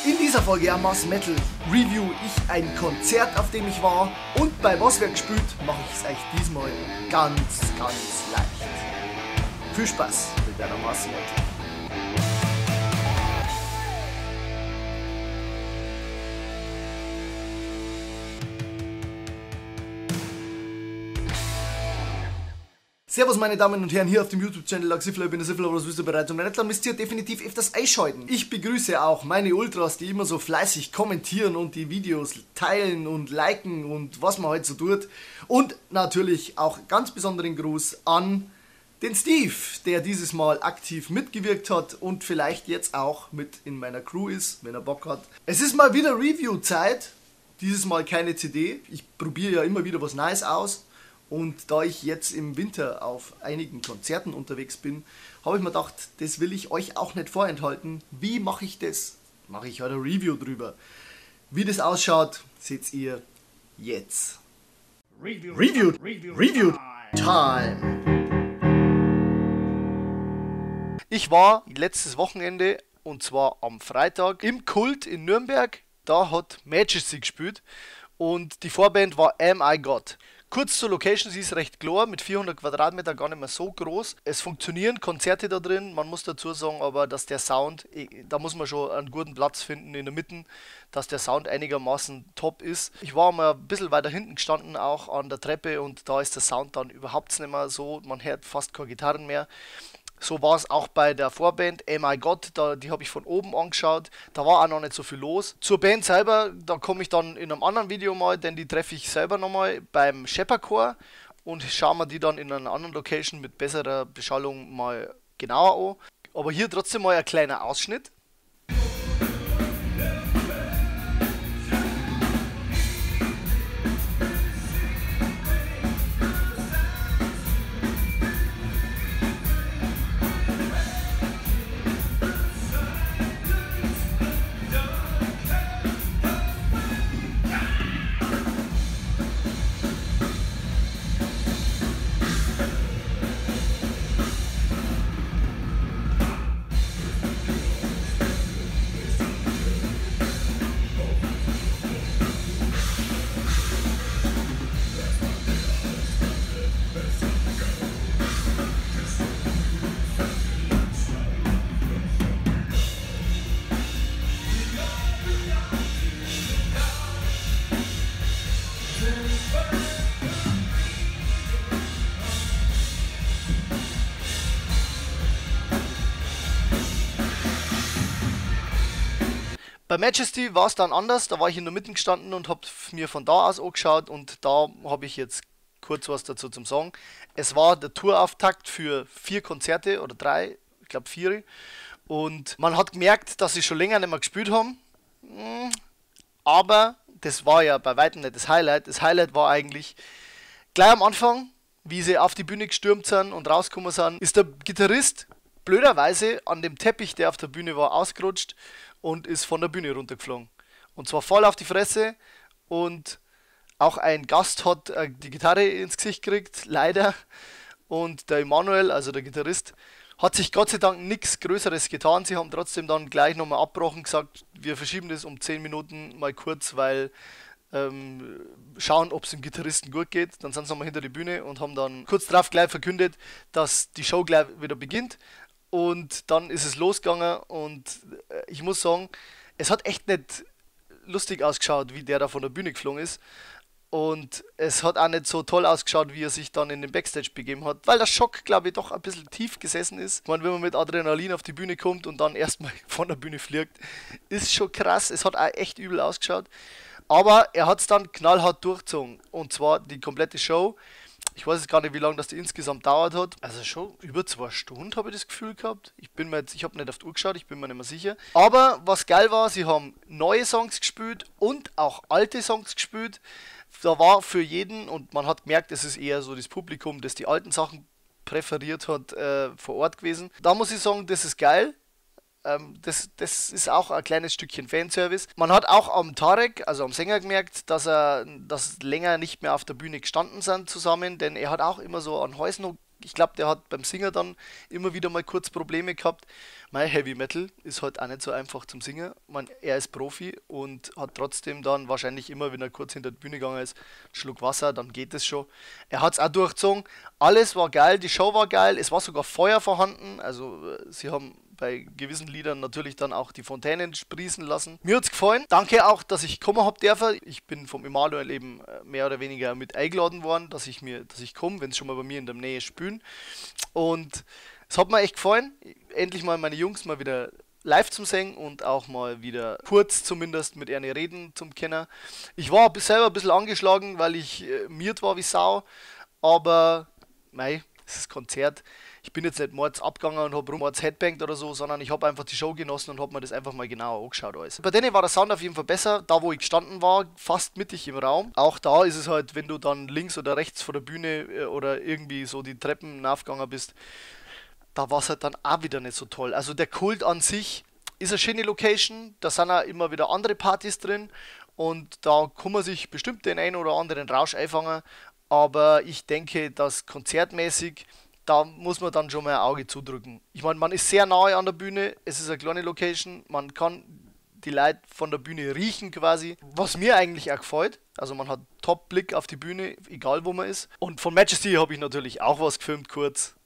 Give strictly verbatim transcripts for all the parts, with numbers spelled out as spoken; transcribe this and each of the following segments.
In dieser Folge am Mass Metal review ich ein Konzert, auf dem ich war, und bei Was wer gespielt mache ich es euch diesmal ganz, ganz leicht. Viel Spaß mit der Mass Metal. Servus meine Damen und Herren, hier auf dem YouTube-Channel Laxifler, ich bin der Siffler, aber das wisst ihr bereits. Und wenn nicht, dann müsst ihr definitiv öfters einschalten. Ich begrüße auch meine Ultras, die immer so fleißig kommentieren und die Videos teilen und liken und was man halt so tut. Und natürlich auch ganz besonderen Gruß an den Steve, der dieses Mal aktiv mitgewirkt hat und vielleicht jetzt auch mit in meiner Crew ist, wenn er Bock hat. Es ist mal wieder Review-Zeit, dieses Mal keine C D. Ich probiere ja immer wieder was Neues aus. Und da ich jetzt im Winter auf einigen Konzerten unterwegs bin, habe ich mir gedacht, das will ich euch auch nicht vorenthalten. Wie mache ich das? Mache ich halt ein Review drüber. Wie das ausschaut, seht ihr jetzt. Review, Review, Review, Review Time. Ich war letztes Wochenende, und zwar am Freitag, im Kult in Nürnberg. Da hat Majesty gespielt und die Vorband war Am I God. Kurz zur Location, sie ist recht klar, mit vierhundert Quadratmeter gar nicht mehr so groß. Es funktionieren Konzerte da drin, man muss dazu sagen aber, dass der Sound, da muss man schon einen guten Platz finden in der Mitte, dass der Sound einigermaßen top ist. Ich war mal ein bisschen weiter hinten gestanden, auch an der Treppe, und da ist der Sound dann überhaupt nicht mehr so, man hört fast keine Gitarren mehr. So war es auch bei der Vorband Am I God, da, die habe ich von oben angeschaut, da war auch noch nicht so viel los. Zur Band selber, da komme ich dann in einem anderen Video mal, denn die treffe ich selber nochmal beim Schepperchor und schauen wir die dann in einer anderen Location mit besserer Beschallung mal genauer an. Aber hier trotzdem mal ein kleiner Ausschnitt. Bei Majesty war es dann anders, da war ich in der Mitte gestanden und habe mir von da aus angeschaut, und da habe ich jetzt kurz was dazu zum Sagen. Es war der Tourauftakt für vier Konzerte oder drei, ich glaube vier, und man hat gemerkt, dass sie schon länger nicht mehr gespielt haben, aber das war ja bei weitem nicht das Highlight. Das Highlight war eigentlich gleich am Anfang, wie sie auf die Bühne gestürmt sind und rausgekommen sind, ist der Gitarrist blöderweise an dem Teppich, der auf der Bühne war, ausgerutscht und ist von der Bühne runtergeflogen. Und zwar voll auf die Fresse, und auch ein Gast hat äh, die Gitarre ins Gesicht gekriegt, leider. Und der Emanuel, also der Gitarrist, hat sich Gott sei Dank nichts Größeres getan. Sie haben trotzdem dann gleich nochmal abgebrochen, gesagt, wir verschieben das um zehn Minuten mal kurz, weil ähm, schauen, ob es dem Gitarristen gut geht. Dann sind sie nochmal hinter die Bühne und haben dann kurz darauf gleich verkündet, dass die Show gleich wieder beginnt. Und dann ist es losgegangen, und ich muss sagen, es hat echt nicht lustig ausgeschaut, wie der da von der Bühne geflogen ist. Und es hat auch nicht so toll ausgeschaut, wie er sich dann in den Backstage begeben hat, weil der Schock, glaube ich, doch ein bisschen tief gesessen ist. Ich meine, wenn man mit Adrenalin auf die Bühne kommt und dann erstmal von der Bühne fliegt, ist schon krass. Es hat auch echt übel ausgeschaut. Aber er hat es dann knallhart durchgezogen, und zwar die komplette Show. Ich weiß jetzt gar nicht, wie lange das die insgesamt dauert hat. Also schon über zwei Stunden habe ich das Gefühl gehabt. Ich bin mir jetzt, ich habe nicht auf die Uhr geschaut, ich bin mir nicht mehr sicher. Aber was geil war, sie haben neue Songs gespielt und auch alte Songs gespielt. Da war für jeden, und man hat gemerkt, es ist eher so das Publikum, das die alten Sachen präferiert hat, äh, vor Ort gewesen. Da muss ich sagen, das ist geil. Ähm, das, das ist auch ein kleines Stückchen Fanservice. Man hat auch am Tarek, also am Sänger, gemerkt, dass er dass länger nicht mehr auf der Bühne gestanden sind zusammen, denn er hat auch immer so an Häusen, ich glaube, der hat beim Singer dann immer wieder mal kurz Probleme gehabt. mein Heavy Metal ist halt auch nicht so einfach zum Singen. Man, er ist Profi und hat trotzdem dann wahrscheinlich immer, wenn er kurz hinter die Bühne gegangen ist, einen Schluck Wasser, dann geht es schon. Er hat es auch durchgezogen. Alles war geil, die Show war geil, es war sogar Feuer vorhanden. Also äh, sie haben bei gewissen Liedern natürlich dann auch die Fontänen sprießen lassen. Mir hat es gefallen. Danke auch, dass ich kommen habe dürfen. Ich bin vom Emanuel eben mehr oder weniger mit eingeladen worden, dass ich mir, dass ich komme, wenn es schon mal bei mir in der Nähe spielen. Und es hat mir echt gefallen. Endlich mal meine Jungs mal wieder live zum Singen und auch mal wieder kurz zumindest mit ihnen reden zum Kenner. Ich war bis selber ein bisschen angeschlagen, weil ich äh, miert war wie Sau. Aber, mei, es ist Konzert. Ich bin jetzt nicht mords abgegangen und habe rum mords headbangt oder so, sondern ich habe einfach die Show genossen und habe mir das einfach mal genauer angeschaut alles. Bei denen war der Sound auf jeden Fall besser, da wo ich gestanden war, fast mittig im Raum. Auch da ist es halt, wenn du dann links oder rechts vor der Bühne oder irgendwie so die Treppen nachgegangen bist, da war es halt dann auch wieder nicht so toll. Also der Kult an sich ist eine schöne Location, da sind auch immer wieder andere Partys drin und da kann man sich bestimmt den einen oder anderen Rausch einfangen, aber ich denke, dass konzertmäßig da muss man dann schon mal ein Auge zudrücken. Ich meine, man ist sehr nahe an der Bühne, es ist eine kleine Location, man kann die Leute von der Bühne riechen quasi, was mir eigentlich auch gefällt. Also man hat Top-Blick auf die Bühne, egal wo man ist. Und von Majesty habe ich natürlich auch was gefilmt kurz.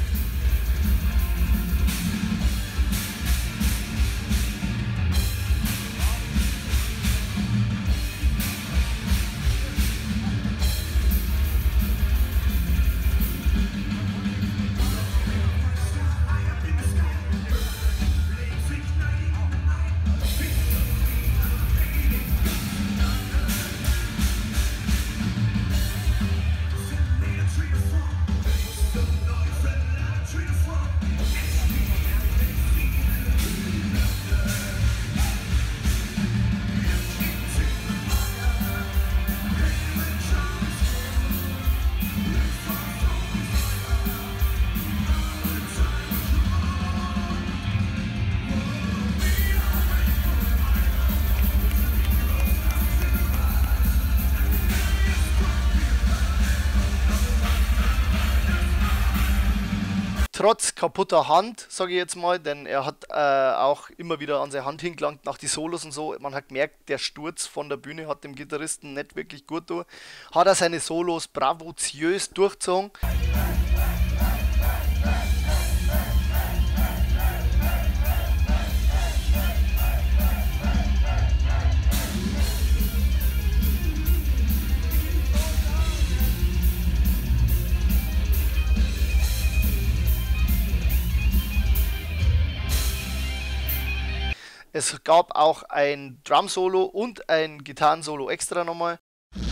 Trotz kaputter Hand, sage ich jetzt mal, denn er hat äh, auch immer wieder an seine Hand hingelangt nach die Solos und so. Man hat gemerkt, der Sturz von der Bühne hat dem Gitarristen nicht wirklich gut getan. Hat er seine Solos bravoziös durchgezogen. Es gab auch ein Drum-Solo und ein Gitarren-Solo extra nochmal.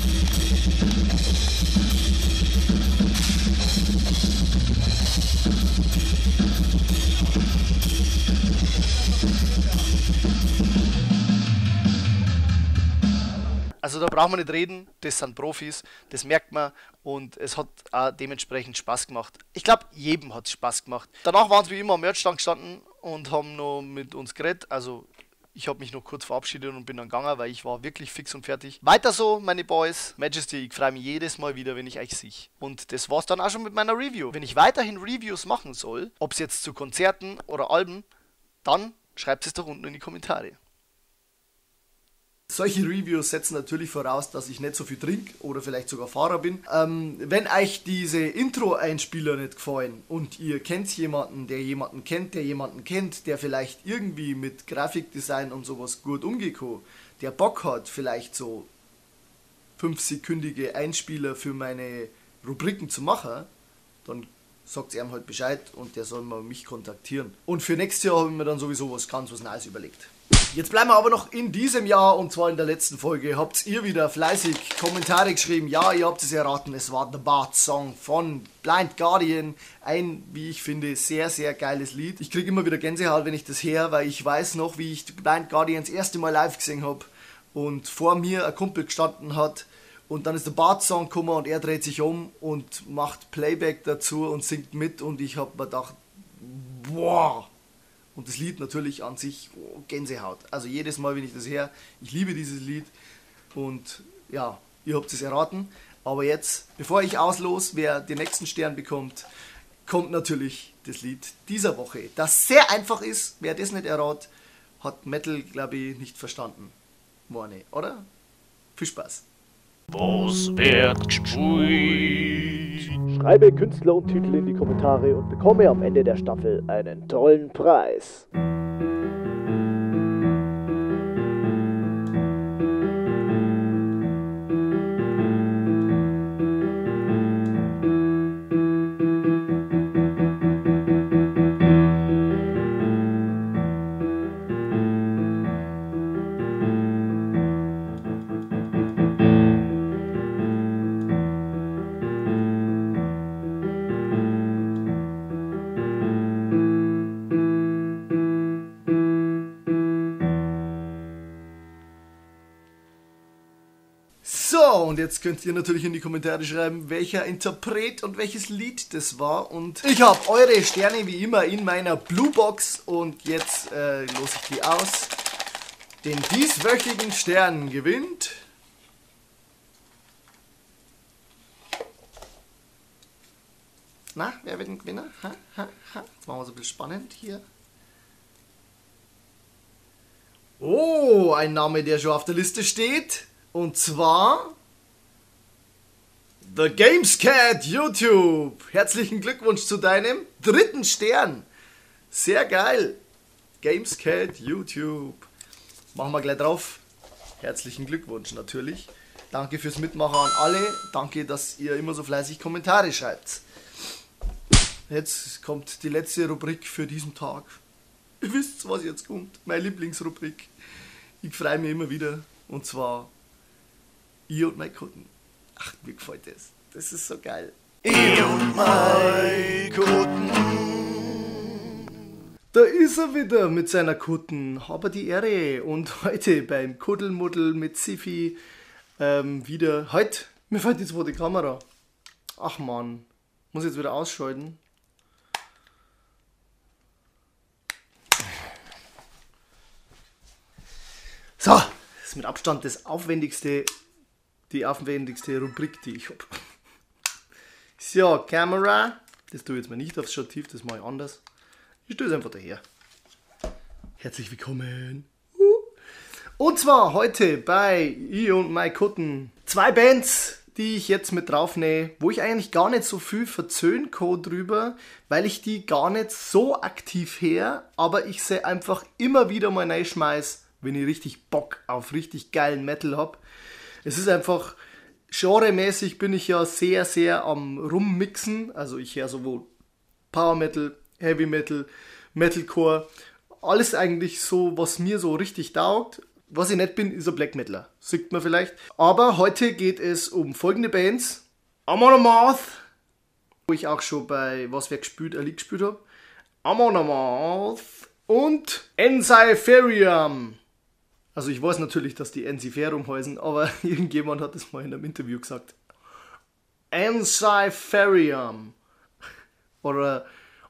Also da braucht man nicht reden, das sind Profis, das merkt man und es hat auch dementsprechend Spaß gemacht. Ich glaube, jedem hat es Spaß gemacht. Danach waren sie wie immer am Merchstand gestanden und haben noch mit uns geredet. Also ich habe mich noch kurz verabschiedet und bin dann gegangen, weil ich war wirklich fix und fertig. Weiter so, meine Boys. Majesty, ich freue mich jedes Mal wieder, wenn ich euch sehe. Und das war's dann auch schon mit meiner Review. Wenn ich weiterhin Reviews machen soll, ob es jetzt zu Konzerten oder Alben, dann schreibt es doch unten in die Kommentare. Solche Reviews setzen natürlich voraus, dass ich nicht so viel trinke oder vielleicht sogar Fahrer bin. Ähm, wenn euch diese Intro-Einspieler nicht gefallen und ihr kennt jemanden, der jemanden kennt, der jemanden kennt, der vielleicht irgendwie mit Grafikdesign und sowas gut umgehen kann, der Bock hat, vielleicht so fünfsekündige Einspieler für meine Rubriken zu machen, dann sagt ihm halt Bescheid und der soll mal mich kontaktieren. Und für nächstes Jahr habe ich mir dann sowieso was ganz was Neues überlegt. Jetzt bleiben wir aber noch in diesem Jahr und zwar in der letzten Folge. Habt ihr wieder fleißig Kommentare geschrieben? Ja, ihr habt es erraten, es war The Bart Song von Blind Guardian. Ein, wie ich finde, sehr, sehr geiles Lied. Ich kriege immer wieder Gänsehaut, wenn ich das höre, weil ich weiß noch, wie ich Blind Guardian das erste Mal live gesehen habe und vor mir ein Kumpel gestanden hat und dann ist der Bart Song gekommen und er dreht sich um und macht Playback dazu und singt mit und ich habe mir gedacht, boah! Und das Lied natürlich an sich, oh, Gänsehaut. Also jedes Mal, wenn ich das höre, ich liebe dieses Lied. Und ja, ihr habt es erraten. Aber jetzt, bevor ich auslos, wer den nächsten Stern bekommt, kommt natürlich das Lied dieser Woche, das sehr einfach ist. Wer das nicht errat, hat Metal, glaube ich, nicht verstanden. Morne, oder? Viel Spaß. Was wird gespielt? Schreibe Künstler und Titel in die Kommentare und bekomme am Ende der Staffel einen tollen Preis. So, und jetzt könnt ihr natürlich in die Kommentare schreiben, welcher Interpret und welches Lied das war. Und ich habe eure Sterne wie immer in meiner Blue Box und jetzt äh, lose ich die aus. Den dieswöchigen Stern gewinnt Na, wer wird ein Gewinner? Ha, ha, ha. Jetzt machen wir es ein bisschen spannend hier. Oh, ein Name, der schon auf der Liste steht. Und zwar The Gamescat YouTube. Herzlichen Glückwunsch zu deinem dritten Stern. Sehr geil. Gamescat YouTube. Machen wir gleich drauf. Herzlichen Glückwunsch natürlich. Danke fürs Mitmachen an alle. Danke, dass ihr immer so fleißig Kommentare schreibt. Jetzt kommt die letzte Rubrik für diesen Tag. Ihr wisst, was jetzt kommt. Meine Lieblingsrubrik. Ich freue mich immer wieder. Und zwar ich und mein Kutten. Ach, mir gefällt das. Das ist so geil. Ich und mein Kutten. Da ist er wieder mit seiner Kutten. Habe die Ehre. Und heute beim Kuddelmuddel mit Siffi ähm, wieder. Heute, mir fällt die zweite Kamera. Ach man, muss jetzt wieder ausschalten. So, das ist mit Abstand das aufwendigste, die aufwendigste Rubrik, die ich habe. So, Kamera. Das tue ich jetzt mal nicht aufs Stativ, das mache ich anders. Ich stelle es einfach daher. Herzlich willkommen. Und zwar heute bei ich und mein Kutten zwei Bands, die ich jetzt mit draufnehme, wo ich eigentlich gar nicht so viel verzöhnen kann drüber, weil ich die gar nicht so aktiv her, aber ich sie einfach immer wieder mal reinschmeiß, wenn ich richtig Bock auf richtig geilen Metal hab. Es ist einfach, genremäßig bin ich ja sehr, sehr am Rummixen, also ich höre sowohl Power Metal, Heavy Metal, Metalcore, alles eigentlich so, was mir so richtig taugt. Was ich nicht bin, ist ein Black Metaler. Sieht man vielleicht. Aber heute geht es um folgende Bands. Amon Amarth, wo ich auch schon bei Was wer gespielt, ein Lied gespielt habe. Amon Amarth und Encypherium. Also ich weiß natürlich, dass die Encypherium heißen, aber irgendjemand hat das mal in einem Interview gesagt. Encypherium. Oder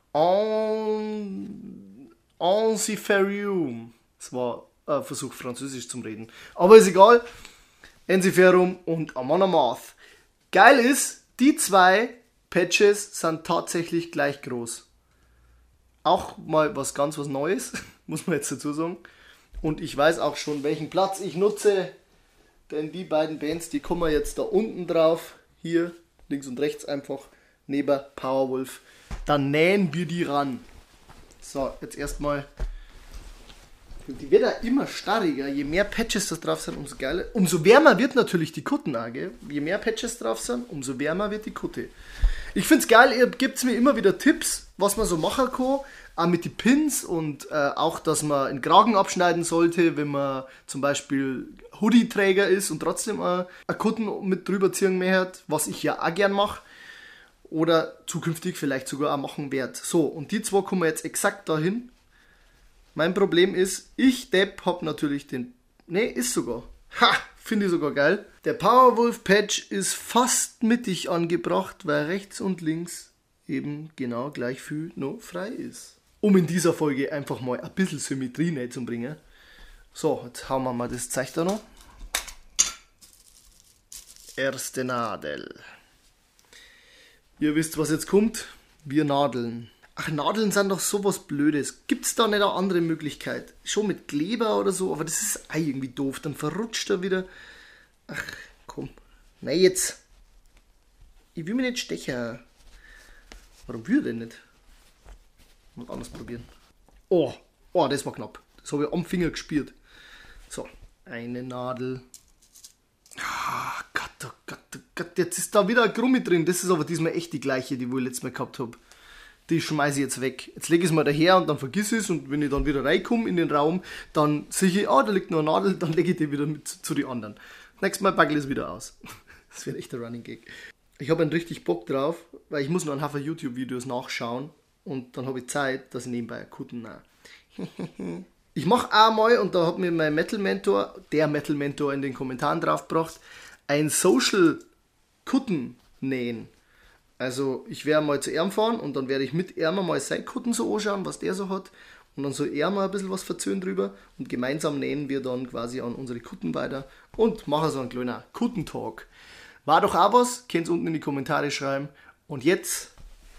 Encypherium. Das war ein Versuch, Französisch zu reden. Aber ist egal. Encypherium und Amon Amarth. Geil ist, die zwei Patches sind tatsächlich gleich groß. Auch mal was ganz was Neues, muss man jetzt dazu sagen. Und ich weiß auch schon, welchen Platz ich nutze. Denn die beiden Bands, die kommen jetzt da unten drauf. Hier, links und rechts einfach, neben Powerwolf. Dann nähen wir die ran. So, jetzt erstmal. Die wird ja immer starriger. Je mehr Patches da drauf sind, umso geiler. Umso wärmer wird natürlich die Kutten auch, gell? Je mehr Patches drauf sind, umso wärmer wird die Kutte. Ich finde es geil, ihr gebt mir immer wieder Tipps, was man so machen kann. Auch mit den Pins und äh, auch, dass man einen Kragen abschneiden sollte, wenn man zum Beispiel Hoodie-Träger ist und trotzdem äh, eine Kutten mit drüber ziehen mehr hat, was ich ja auch gern mache. Oder zukünftig vielleicht sogar auch machen werde. So, und die zwei kommen jetzt exakt dahin. Mein Problem ist, ich Depp hab natürlich den... Ne, ist sogar. Ha, finde ich sogar geil. Der Powerwolf Patch ist fast mittig angebracht, weil rechts und links eben genau gleich viel noch frei ist. Um in dieser Folge einfach mal ein bisschen Symmetrie reinzubringen. So, jetzt hauen wir mal das Zeug da noch. Erste Nadel. Ihr wisst, was jetzt kommt. Wir nadeln. Ach, Nadeln sind doch sowas Blödes. Gibt's da nicht eine andere Möglichkeit? Schon mit Kleber oder so, aber das ist auch irgendwie doof. Dann verrutscht er wieder. Ach, komm. Nein, jetzt. Ich will mich nicht stechen. Warum will ich denn nicht? Mal anders probieren. Oh, oh, das war knapp. Das habe ich am Finger gespürt. So, eine Nadel. Ah, Gott, oh Gott, oh Gott. Jetzt ist da wieder ein Krummi drin. Das ist aber diesmal echt die gleiche, die wo ich letztes Mal gehabt habe. Die schmeiße ich jetzt weg. Jetzt lege ich es mal daher und dann vergiss es. Und wenn ich dann wieder reinkomme in den Raum, dann sehe ich, ah, da liegt noch eine Nadel, dann lege ich die wieder mit zu den anderen. Nächstes Mal packe ich es wieder aus. Das wird echt ein Running Gag. Ich habe einen richtig Bock drauf, weil ich muss noch ein Haufen YouTube-Videos nachschauen. Und dann habe ich Zeit, dass ich nebenbei Kutten nahe. Ich mache auch mal, und da hat mir mein Metal-Mentor, der Metal-Mentor in den Kommentaren draufgebracht, ein Social Kutten nähen. Also ich werde mal zu ihm fahren und dann werde ich mit ihm mal seine Kutten so anschauen, was der so hat. Und dann soll er mal ein bisschen was verzögern drüber. Und gemeinsam nähen wir dann quasi an unsere Kutten weiter und machen so einen kleinen Kutten-Talk. War doch auch was, könnt ihr unten in die Kommentare schreiben. Und jetzt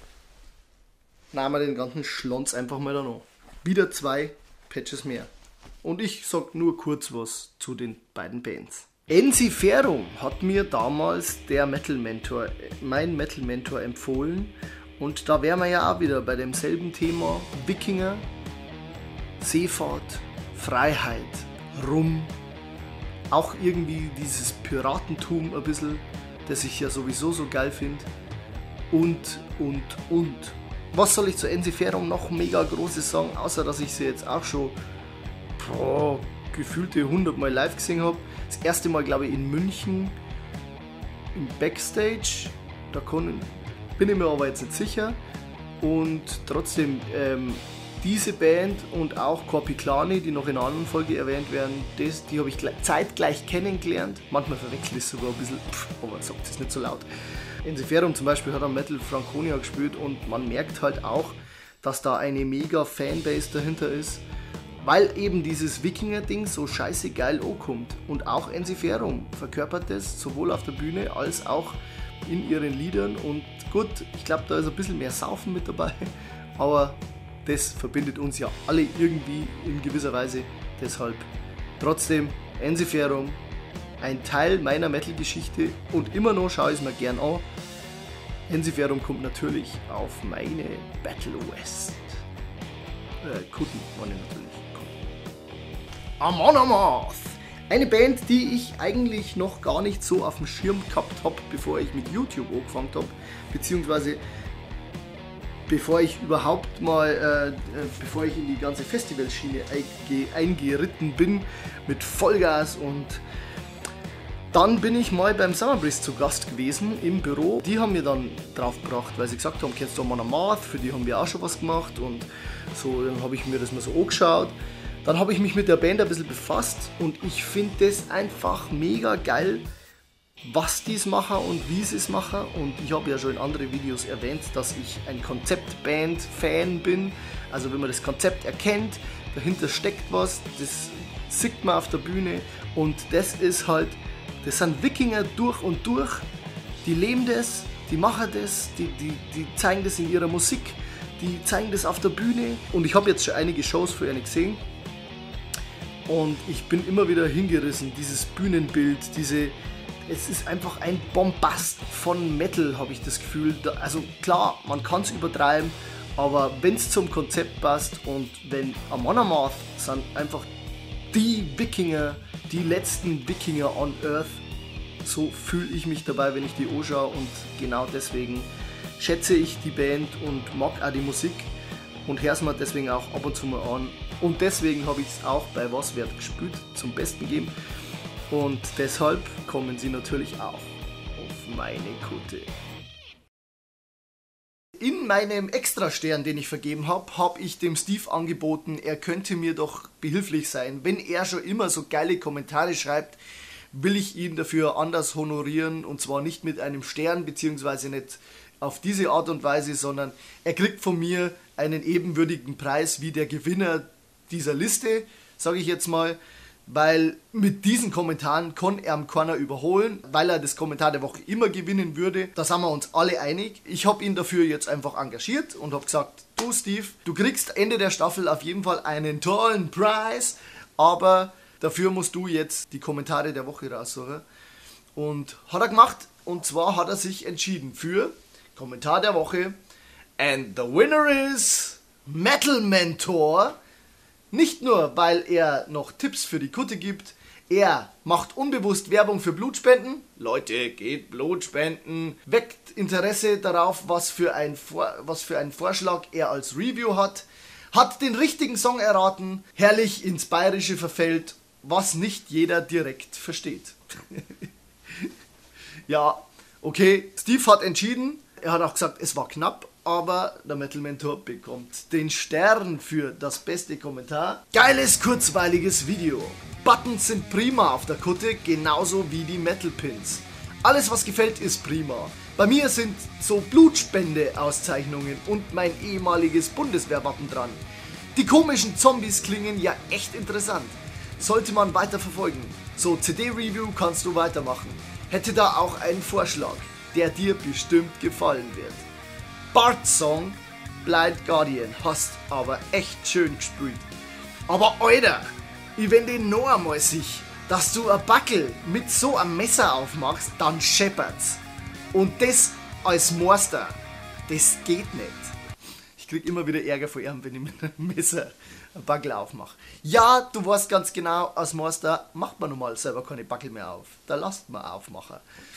nehmen wir den ganzen Schlons einfach mal da noch. Wieder zwei Patches mehr. Und ich sag nur kurz was zu den beiden Bands. Ensiferum hat mir damals der Metal Mentor, mein Metal Mentor empfohlen. Und da wären wir ja auch wieder bei demselben Thema. Wikinger, Seefahrt, Freiheit, Rum. Auch irgendwie dieses Piratentum ein bisschen, das ich ja sowieso so geil finde. Und, und, und. Was soll ich zu Ensiferum noch mega Großes sagen, außer dass ich sie jetzt auch schon boah, gefühlte hundert Mal live gesehen habe. Das erste Mal, glaube ich, in München im Backstage. Da kann, bin ich mir aber jetzt nicht sicher. Und trotzdem, ähm, diese Band und auch Korpiklani, die noch in einer anderen Folge erwähnt werden, das, die habe ich zeitgleich kennengelernt. Manchmal verwechsel ich es sogar ein bisschen, pff, aber sagt es nicht so laut. Ensiferum zum Beispiel hat am Metal Franconia gespielt und man merkt halt auch, dass da eine mega Fanbase dahinter ist, weil eben dieses Wikinger-Ding so scheiße geil ankommt. Und auch Ensiferum verkörpert das sowohl auf der Bühne als auch in ihren Liedern. Und gut, ich glaube, da ist ein bisschen mehr Saufen mit dabei, aber das verbindet uns ja alle irgendwie in gewisser Weise. Deshalb trotzdem Ensiferum, ein Teil meiner Metal-Geschichte und immer noch schaue ich es mir gern an. Ensiferum kommt natürlich auf meine Battle West. Äh, Kutten waren natürlich. Amon Amarth! Eine Band, die ich eigentlich noch gar nicht so auf dem Schirm gehabt habe, bevor ich mit YouTube angefangen habe, beziehungsweise bevor ich überhaupt mal, äh, bevor ich in die ganze Festivalschiene einge- eingeritten bin mit Vollgas. Und dann bin ich mal beim Summer Breeze zu Gast gewesen im Büro. Die haben mir dann drauf gebracht, weil sie gesagt haben, kennst du Amon Amarth, für die haben wir auch schon was gemacht. Und so, dann habe ich mir das mal so angeschaut. Dann habe ich mich mit der Band ein bisschen befasst und ich finde das einfach mega geil, was die es machen und wie sie es machen. Und ich habe ja schon in anderen Videos erwähnt, dass ich ein Konzeptband-Fan bin. Also wenn man das Konzept erkennt, dahinter steckt was, das sieht man auf der Bühne. Und das ist halt, das sind Wikinger durch und durch. Die leben das, die machen das, die, die, die zeigen das in ihrer Musik, die zeigen das auf der Bühne. Und ich habe jetzt schon einige Shows für eine gesehen. Und ich bin immer wieder hingerissen, dieses Bühnenbild, diese, es ist einfach ein Bombast von Metal, habe ich das Gefühl. Also klar, man kann es übertreiben, aber wenn es zum Konzept passt und wenn Amon Amarth sind einfach die Wikinger, die letzten Wikinger on Earth, so fühle ich mich dabei, wenn ich die anschaue und genau deswegen schätze ich die Band und mag auch die Musik und höre es mir deswegen auch ab und zu mal an. Und deswegen habe ich es auch bei Was wird gespielt zum Besten gegeben. Und deshalb kommen sie natürlich auch auf meine Kutte. In meinem Extrastern, den ich vergeben habe, habe ich dem Steve angeboten, er könnte mir doch behilflich sein. Wenn er schon immer so geile Kommentare schreibt, will ich ihn dafür anders honorieren. Und zwar nicht mit einem Stern, beziehungsweise nicht auf diese Art und Weise, sondern er kriegt von mir einen ebenwürdigen Preis wie der Gewinner dieser Liste, sage ich jetzt mal. weil mit diesen Kommentaren kann er keiner überholen, weil er das Kommentar der Woche immer gewinnen würde. Da sind wir uns alle einig. Ich habe ihn dafür jetzt einfach engagiert und habe gesagt, du Steve, du kriegst Ende der Staffel auf jeden Fall einen tollen Preis, aber dafür musst du jetzt die Kommentare der Woche raussuchen. Und hat er gemacht, und zwar hat er sich entschieden für Kommentar der Woche. And the winner is Metal Mentor. Nicht nur, weil er noch Tipps für die Kutte gibt, er macht unbewusst Werbung für Blutspenden. Leute, geht Blut spenden. Weckt Interesse darauf, was für, ein Vor- was für einen Vorschlag er als Review hat. Hat den richtigen Song erraten, herrlich ins Bayerische verfällt, was nicht jeder direkt versteht. Ja, okay, Steve hat entschieden. Er hat auch gesagt, es war knapp, aber der Metal Mentor bekommt den Stern für das beste Kommentar. Geiles, kurzweiliges Video. Buttons sind prima auf der Kutte, genauso wie die Metal Pins. Alles, was gefällt, ist prima. Bei mir sind so Blutspende-Auszeichnungen und mein ehemaliges Bundeswehrwappen dran. Die komischen Zombies klingen ja echt interessant. Sollte man weiter verfolgen. So C D-Review kannst du weitermachen. Hätte da auch einen Vorschlag, der dir bestimmt gefallen wird. Bart's Song, Blind Guardian, hast aber echt schön gespielt. Aber Alter, ich wenn den noch einmal sich, dass du ein Backel mit so einem Messer aufmachst, dann scheppert's. Und das als Meister, das geht nicht. Ich krieg immer wieder Ärger vor ihm, wenn ich mit einem Messer ein Backel aufmache. Ja, du weißt ganz genau, als Meister macht man nun mal selber keine Backel mehr auf. Da lasst man aufmachen.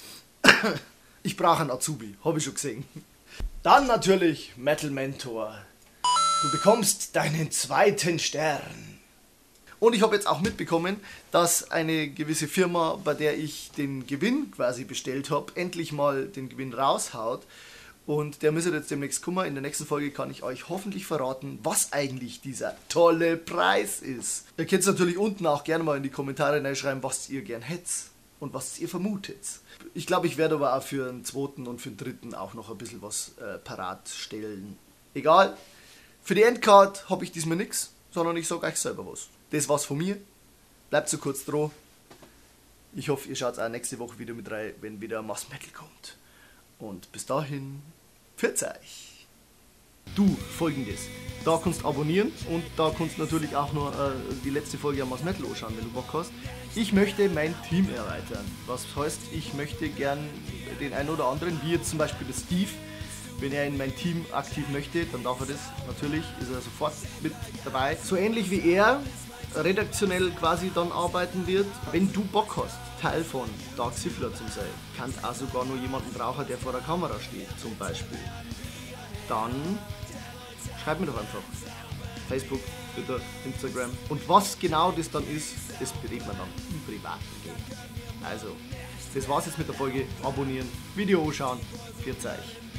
Ich brauche einen Azubi, habe ich schon gesehen. Dann natürlich Metal Mentor. Du bekommst deinen zweiten Stern. Und ich habe jetzt auch mitbekommen, dass eine gewisse Firma, bei der ich den Gewinn quasi bestellt habe, endlich mal den Gewinn raushaut. Und der müsste jetzt demnächst kommen. In der nächsten Folge kann ich euch hoffentlich verraten, was eigentlich dieser tolle Preis ist. Ihr könnt natürlich unten auch gerne mal in die Kommentare reinschreiben, was ihr gern hättet und was ihr vermutet. Ich glaube, ich werde aber auch für den zweiten und für den dritten auch noch ein bisschen was äh, parat stellen. Egal, für die Endcard habe ich diesmal nichts, sondern ich sage euch selber was. Das war's von mir. Bleibt so kurz dran. Ich hoffe, ihr schaut auch nächste Woche wieder mit rein, wenn wieder Mass Metal kommt. Und bis dahin, pfiat euch. Du, folgendes. Da kannst du abonnieren und da kannst du natürlich auch noch äh, die letzte Folge am Mass Metal anschauen, wenn du Bock hast. Ich möchte mein Team erweitern. Was heißt, ich möchte gern den einen oder anderen, wie jetzt zum Beispiel der Steve, wenn er in mein Team aktiv möchte, dann darf er das. Natürlich ist er sofort mit dabei. So ähnlich wie er redaktionell quasi dann arbeiten wird. Wenn du Bock hast, Teil von Dark Siffler zu sein, kannst auch sogar nur jemanden brauchen, der vor der Kamera steht, zum Beispiel. Dann schreib mir doch einfach. Facebook, Twitter, Instagram. Und was genau das dann ist, das bereden wir dann im privaten Game. Also, das war's jetzt mit der Folge. Abonnieren, Video anschauen. Pfiat euch.